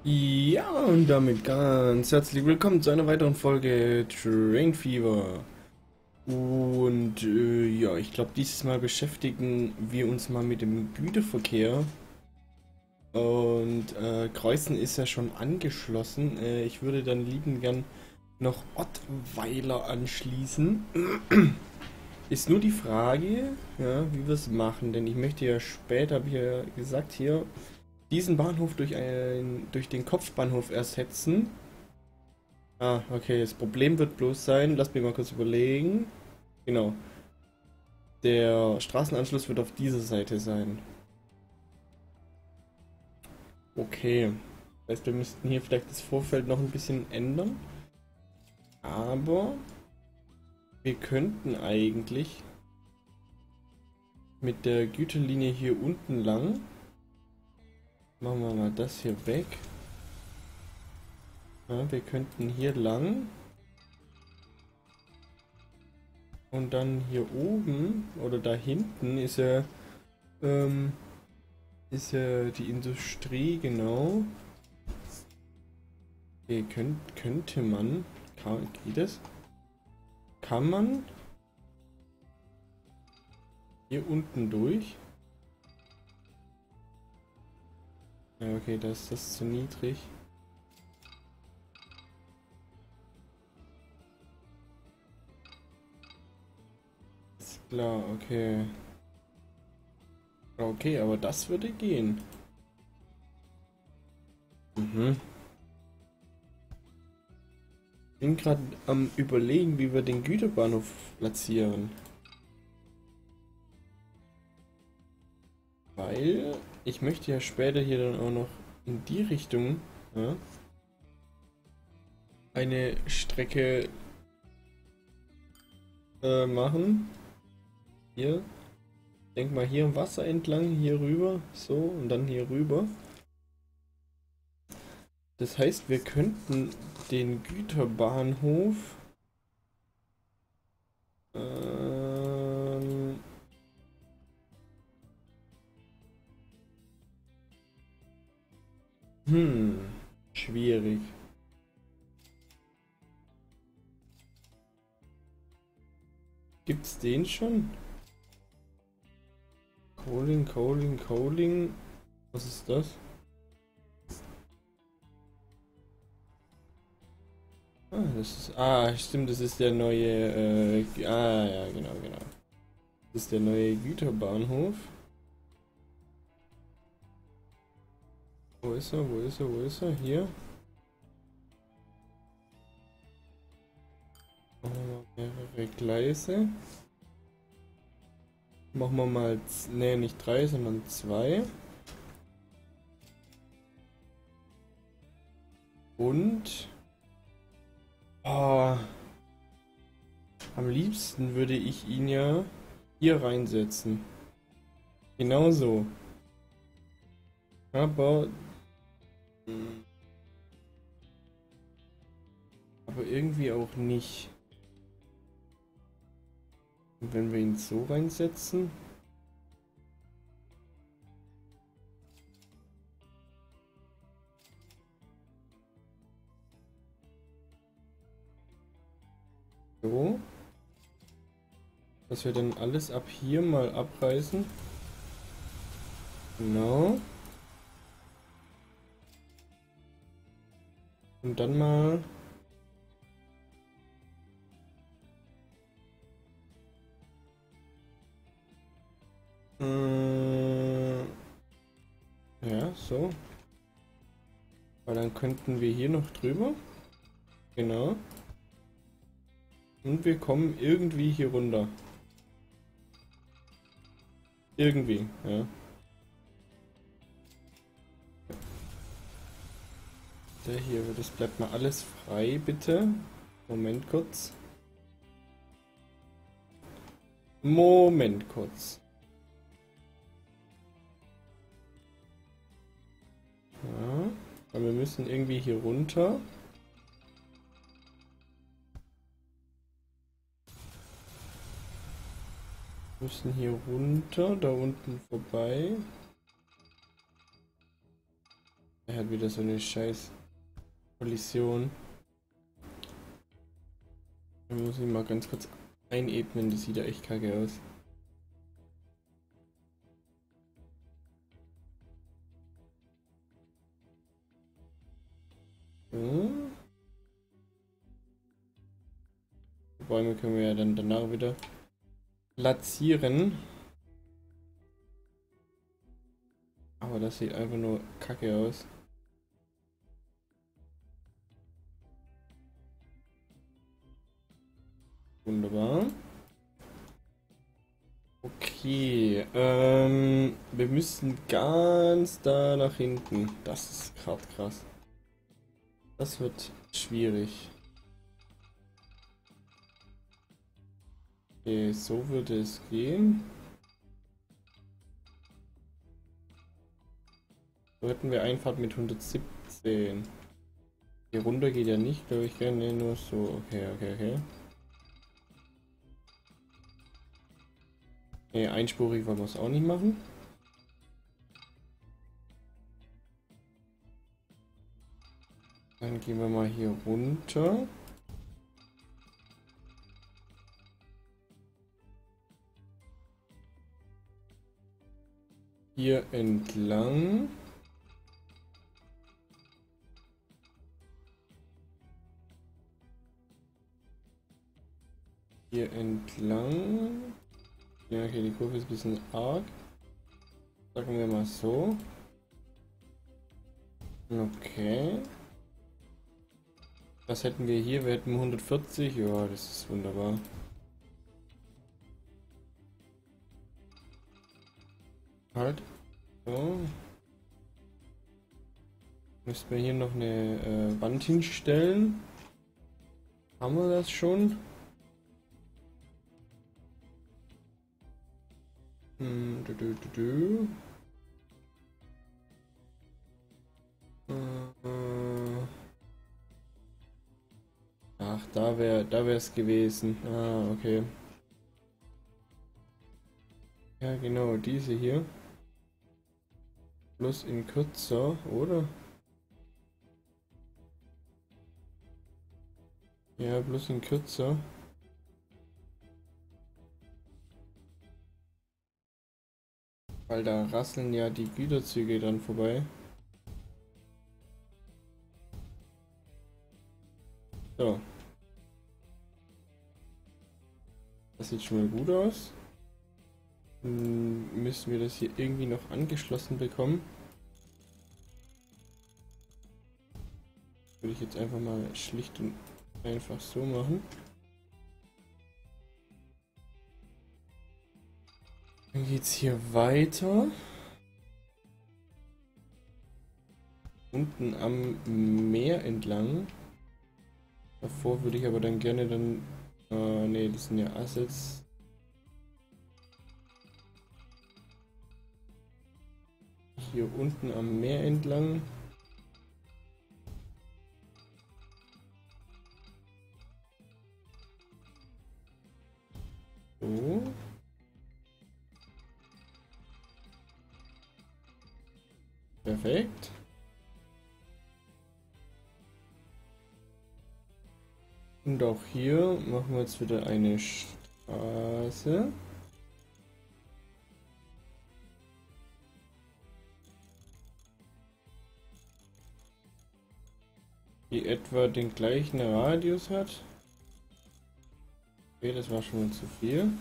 Ja, und damit ganz herzlich willkommen zu einer weiteren Folge Train Fever. Und ja, ich glaube, dieses Mal beschäftigen wir uns mal mit dem Güterverkehr. Und Kreuzen ist ja schon angeschlossen. Ich würde dann liebend gern noch Ottweiler anschließen. Ist nur die Frage, ja, wie wir es machen, denn ich möchte ja später, habe ich ja gesagt, hier diesen Bahnhof durch den Kopfbahnhof ersetzen. Ah, okay, das Problem wird bloß sein, lass mich mal kurz überlegen. Genau, der Straßenanschluss wird auf dieser Seite sein. Okay, das heißt, wir müssten hier vielleicht das Vorfeld noch ein bisschen ändern. Aber wir könnten eigentlich mit der Güterlinie hier unten lang, machen wir mal das hier weg. Ja, wir könnten hier lang und dann hier oben oder da hinten ähm, ist ja die Industrie, genau. Okay, könnte man. Geht es? Kann man hier unten durch? Ja, okay, da ist das zu niedrig. Ist klar, okay. Okay, aber das würde gehen. Mhm. Bin gerade am Überlegen, wie wir den Güterbahnhof platzieren. Weil ich möchte ja später hier dann auch noch in die Richtung, ja, eine Strecke machen. Hier. Denk mal hier im Wasser entlang, hier rüber, so und dann hier rüber. Das heißt, wir könnten den Güterbahnhof ähm, hm, schwierig. Gibt's den schon? Coaling. Was ist das? Stimmt, das ist der neue, ja, genau. Das ist der neue Güterbahnhof. Wo ist er? Hier. Machen wir mal mehrere Gleise. Machen wir mal, ne, nicht drei, sondern zwei. Und oh, am liebsten würde ich ihn ja hier reinsetzen. Genauso. Aber, aber irgendwie auch nicht. Und wenn wir ihn so reinsetzen. So. Dass wir dann alles ab hier mal abreißen. Genau. Und dann mal. Ja, so. Weil dann könnten wir hier noch drüber. Genau. Und wir kommen irgendwie hier runter. Irgendwie, ja. Der hier, das bleibt mal alles frei, bitte. Moment kurz. Moment kurz. Ja, weil wir müssen irgendwie hier runter. Müssen hier runter, da unten vorbei. Er hat wieder so eine scheiß Kollision. Ich muss ihn mal ganz kurz einebnen, das sieht ja echt kacke aus. So. Die Bäume können wir ja dann danach wieder platzieren. Aber das sieht einfach nur kacke aus. Wunderbar. Okay, wir müssen ganz da nach hinten. Das ist gerade krass. Das wird schwierig. Okay, so würde es gehen. So hätten wir Einfahrt mit 117. Hier runter geht ja nicht, glaube ich, gerne nur so. Okay. Ne, einspurig wollen wir es auch nicht machen. Dann gehen wir mal hier runter. Hier entlang. Hier entlang. Ja, okay, die Kurve ist ein bisschen arg. Sagen wir mal so. Okay. Was hätten wir hier? Wir hätten 140. Ja, das ist wunderbar. Halt. So. Müssten wir hier noch eine Wand hinstellen. Haben wir das schon? Ach, da wäre es gewesen. Ah, okay. Ja, genau, diese hier. Plus in kürzer, oder? Ja, bloß in kürzer. Weil da rasseln ja die Güterzüge dann vorbei. So. Das sieht schon mal gut aus. Müssen wir das hier irgendwie noch angeschlossen bekommen. Würde ich jetzt einfach mal schlicht und einfach so machen. Dann geht's hier weiter. Unten am Meer entlang. Davor würde ich aber dann gerne dann... ne, das sind ja Assets. Hier unten am Meer entlang. So. Perfekt. Und auch hier machen wir jetzt wieder eine Straße. Die etwa den gleichen Radius hat. Okay, das war schon mal zu viel.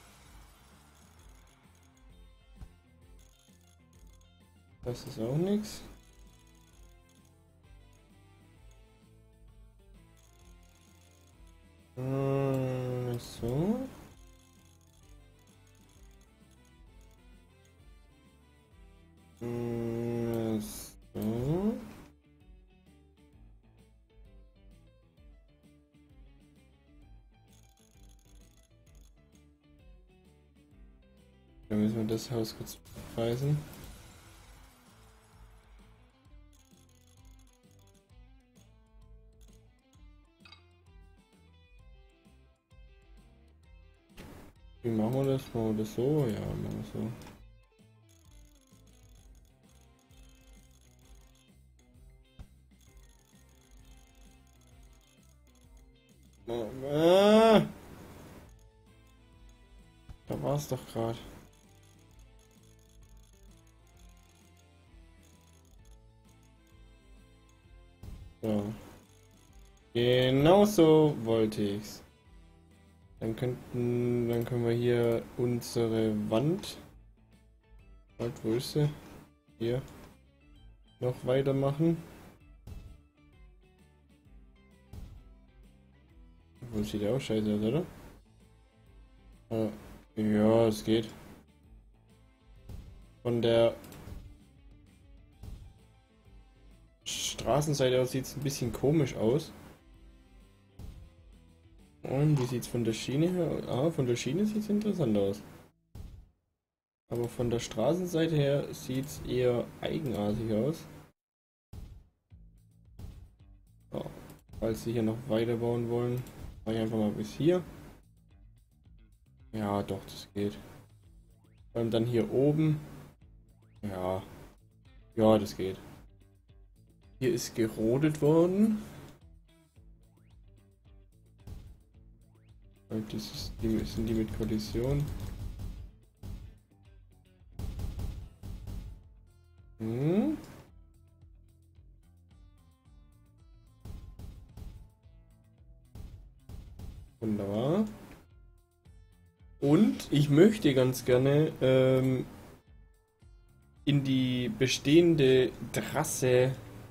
Das ist auch nichts. So. So. Dann müssen wir das Haus kurz preisen. Wie machen wir das? Machen wir das so? Ja, machen wir so. Da war es doch gerade. So. Genau so wollte ich's. Dann können wir hier unsere Wand, halt, wo ist sie? Hier, noch weitermachen. Wo sieht der auch scheiße aus, oder? Ja, es geht. Von der Straßenseite aus sieht es ein bisschen komisch aus. Und wie sieht es von der Schiene her aus? Ah, von der Schiene sieht es interessant aus. Aber von der Straßenseite her sieht es eher eigenartig aus. So, falls sie hier noch weiterbauen wollen, mache ich einfach mal bis hier. Ja, doch, das geht. Und dann hier oben. Ja, ja, das geht. Hier ist gerodet worden. Und sind die mit Kollision. Hm. Wunderbar. Und ich möchte ganz gerne in die bestehende Trasse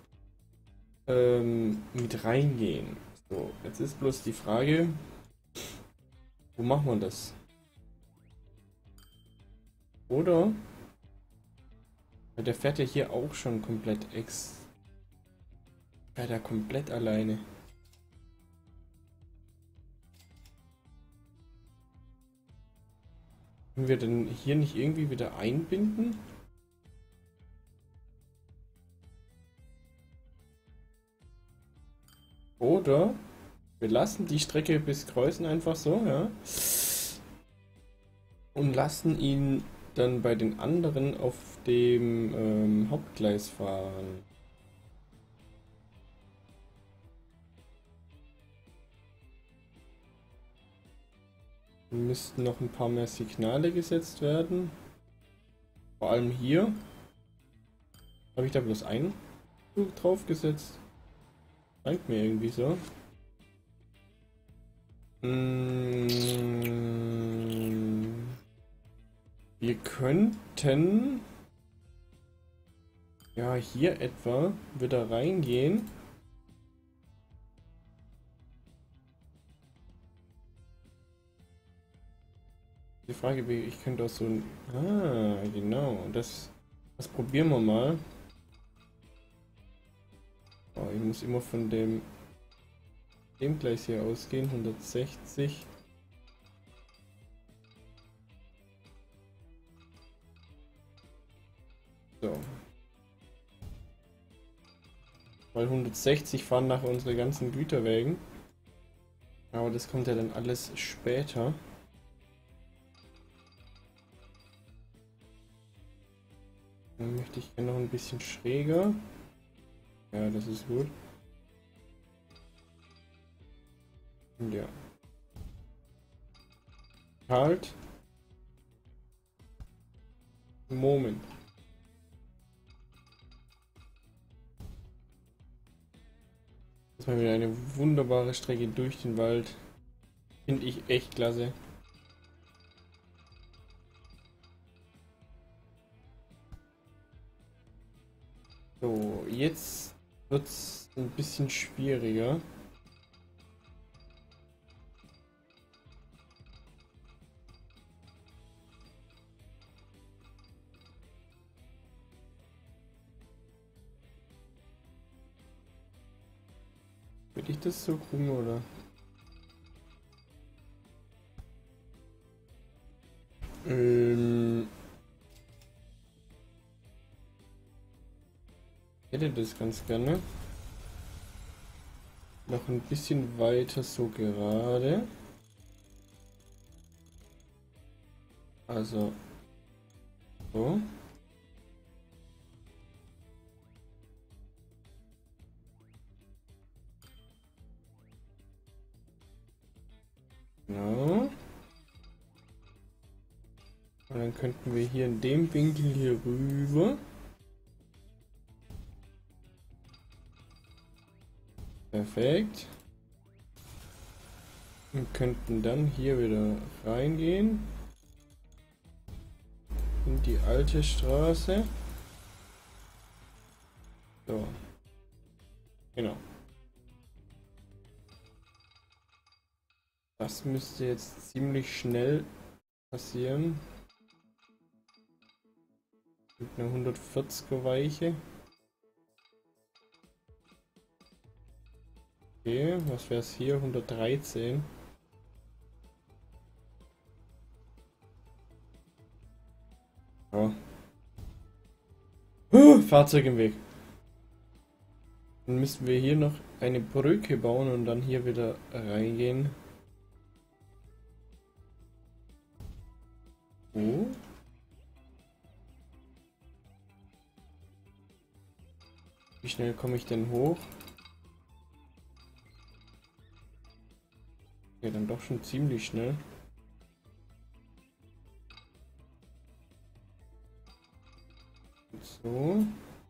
mit reingehen. So, jetzt ist bloß die Frage, wo machen wir das? Oder? Der fährt ja hier auch schon komplett fährt er komplett alleine. Können wir denn hier nicht irgendwie wieder einbinden? Oder wir lassen die Strecke bis Kreuzen einfach so, ja. Und lassen ihn dann bei den anderen auf dem Hauptgleis fahren. Müssten noch ein paar mehr Signale gesetzt werden. Vor allem hier. Habe ich da bloß einen drauf gesetzt? Scheint mir irgendwie so. Wir könnten ja hier etwa wieder reingehen. Die Frage, ich könnte auch so ein... Ah, genau. Das probieren wir mal. Oh, ich muss immer von dem Gleis hier ausgehen. 160. So. Weil 160 fahren nach unsere ganzen Güterwägen. Aber das kommt ja dann alles später. Dann möchte ich gerne noch ein bisschen schräger. Ja, das ist gut. Ja. Halt. Moment. Das ist mal wieder eine wunderbare Strecke durch den Wald. Finde ich echt klasse. So, jetzt wird es ein bisschen schwieriger. Will ich das so rum oder? Ich hätte das ganz gerne. Noch ein bisschen weiter so gerade. Also so. Genau. Und dann könnten wir hier in dem Winkel hier rüber. Perfekt. Und könnten dann hier wieder reingehen. In die alte Straße. So. Genau. Das müsste jetzt ziemlich schnell passieren. Mit einer 140er Weiche. Okay, was wäre es hier? 113. Oh. Fahrzeug im Weg. Dann müssten wir hier noch eine Brücke bauen und dann hier wieder reingehen. Oh. Wie schnell komme ich denn hoch? Ja, dann doch schon ziemlich schnell. Und so.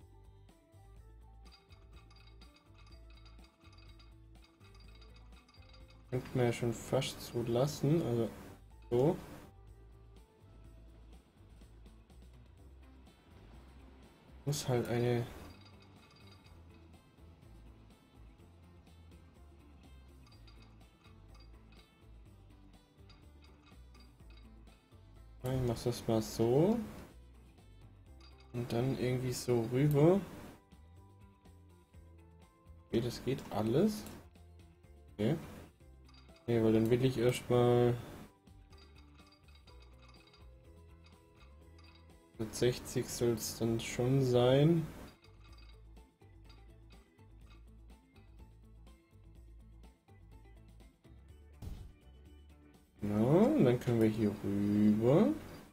Könnte man ja schon fast so lassen, also so. Muss halt eine... Ich mach das mal so. Und dann irgendwie so rüber. Okay, das geht alles. Okay. Nee, weil dann will ich erstmal 60 soll es dann schon sein. Genau, und dann können wir hier rüber.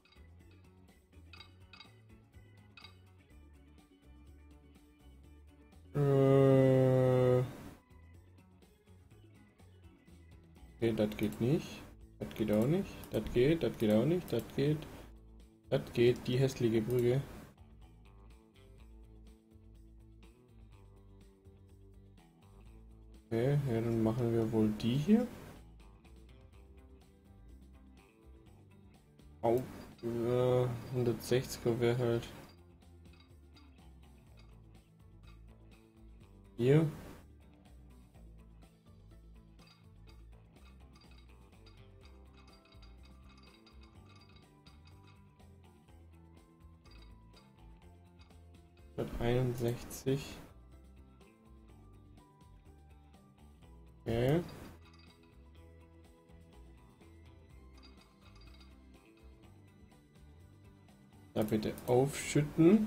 Okay, das geht nicht. Das geht auch nicht. Das geht auch nicht. Das geht. Das geht, die hässliche Brücke. Okay, ja, dann machen wir wohl die hier. Au. 160er wäre halt. Hier. Mit 61. Okay. Da bitte aufschütten.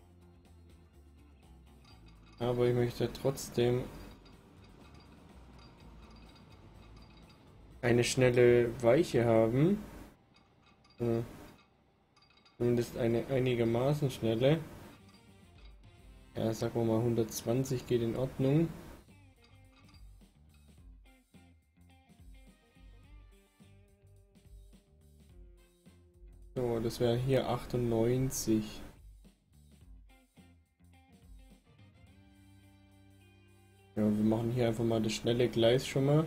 Aber ich möchte trotzdem eine schnelle Weiche haben. Zumindest eine einigermaßen schnelle. Ja, sagen wir mal 120 geht in Ordnung. So, das wäre hier 98. Ja, wir machen hier einfach mal das schnelle Gleis schon mal.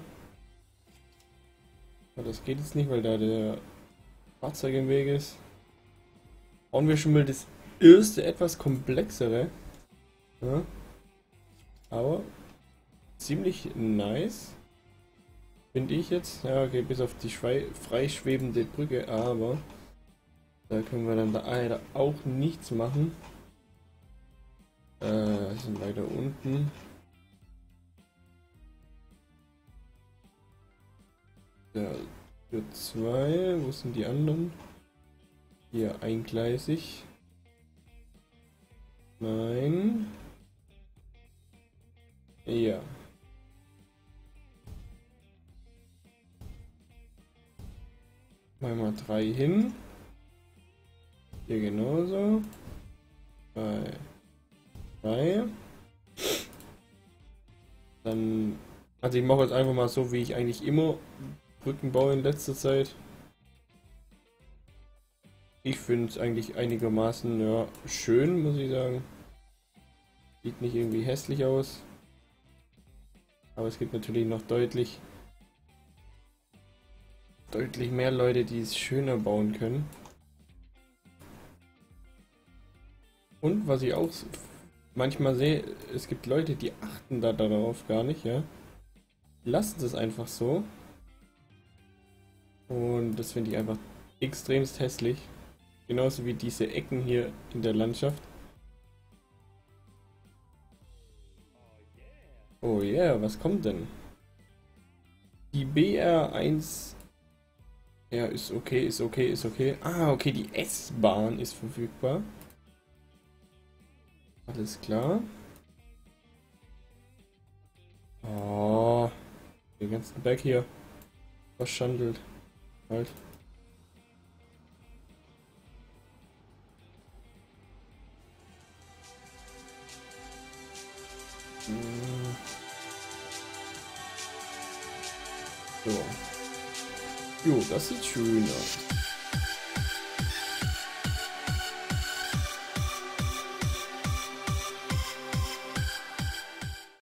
Aber das geht jetzt nicht, weil da der Fahrzeug im Weg ist. Bauen wir schon mal das erste etwas komplexere. Ja. Aber ziemlich nice. Finde ich jetzt. Ja, okay, bis auf die freischwebende Brücke, aber da können wir dann leider auch nichts machen. Sind weiter unten. Ja, für 2. Wo sind die anderen? Hier eingleisig. Nein. Ja. Mal 3 hin. Hier genauso. 3. Dann. Also ich mache jetzt einfach mal so, wie ich eigentlich immer Brücken baue in letzter Zeit. Ich finde es eigentlich einigermaßen, ja, schön, muss ich sagen. Sieht nicht irgendwie hässlich aus. Aber es gibt natürlich noch deutlich mehr Leute, die es schöner bauen können. Und was ich auch manchmal sehe, es gibt Leute, die achten da darauf gar nicht, ja. Lassen es einfach so. Und das finde ich einfach extremst hässlich. Genauso wie diese Ecken hier in der Landschaft. Oh yeah, was kommt denn? Die BR1. Ja, ist okay, ist okay, ist okay. Ah, okay, die S-Bahn ist verfügbar. Alles klar. Oh, den ganzen Berg hier verschandelt. Halt. Hm, so. Jo, das sieht schön aus.